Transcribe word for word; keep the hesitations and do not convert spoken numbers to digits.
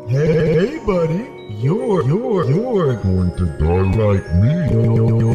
Hey, buddy, you're, you're, you're going to die like me.